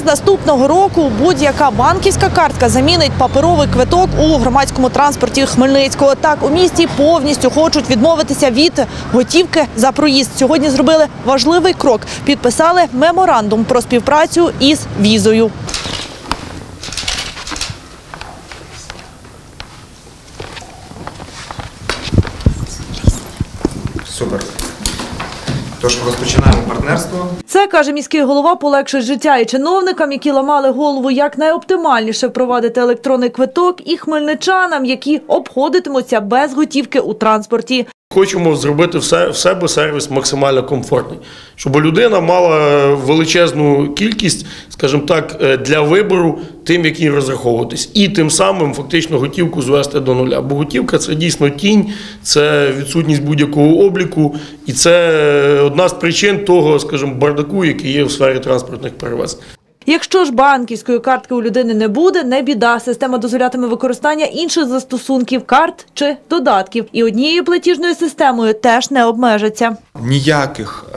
з наступного року будь-яка банківська картка замінить паперовий квиток у громадському транспорті Хмельницького. Так, у місті повністю хочуть відмовитися від готівки за проїзд. Сьогодні зробили важливий крок. Підписали меморандум про співпрацю із Візою. Супер. Тож розпочинаємо партнерство. Це, каже міський голова, полегшить життя і чиновникам, які ламали голову, як найоптимальніше впровадити електронний квиток, і хмельничанам, які обходитимуться без готівки у транспорті. Хочемо зробити в себе сервіс максимально комфортний, щоб людина мала величезну кількість, скажімо так, для вибору тим, який розраховуватись. І тим самим фактично готівку звести до нуля. Бо готівка – це дійсно тінь, це відсутність будь-якого обліку. І це одна з причин того, скажімо, бардаку, який є в сфері транспортних перевезень. Якщо ж банківської картки у людини не буде, не біда. Система дозволятиме використання інших застосунків, карт чи додатків. І однією платіжною системою теж не обмежиться. Ніяких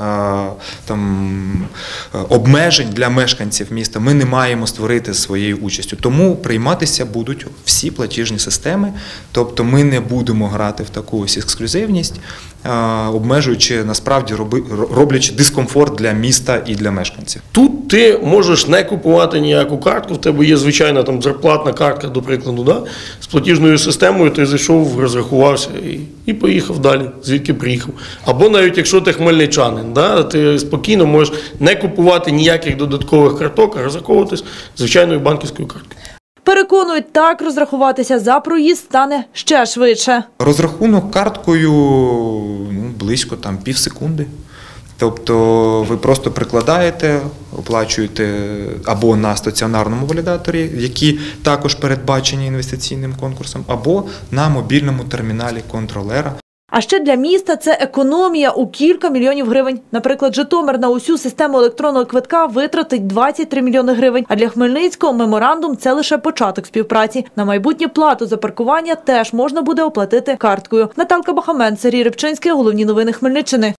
обмежень для мешканців міста ми не маємо створити своєю участю. Тому прийматися будуть всі платіжні системи. Тобто ми не будемо грати в таку ось ексклюзивність, обмежуючи, насправді, роблячи дискомфорт для міста і для мешканців. Тут ти можеш не купувати ніяку картку, в тебе є звичайна там зарплатна картка, до прикладу, да? З платіжною системою ти зайшов, розрахувався і поїхав далі, звідки приїхав. Або навіть якщо ти хмельничанин, да? Ти спокійно можеш не купувати ніяких додаткових карток, а розраховуватись звичайною банківською карткою. Переконують, так розрахуватися за проїзд стане ще швидше. Розрахунок карткою близько півсекунди. Тобто ви просто прикладаєте, оплачуєте або на стаціонарному валідаторі, які також передбачені інвестиційним конкурсом, або на мобільному терміналі контролера. А ще для міста це економія у кілька мільйонів гривень. Наприклад, Житомир на усю систему електронного квитка витратить 23 мільйони гривень. А для Хмельницького меморандум – це лише початок співпраці. На майбутнє плату за паркування теж можна буде оплатити карткою. Наталка Бахамен, Сергій Рибчинський, головні новини Хмельниччини.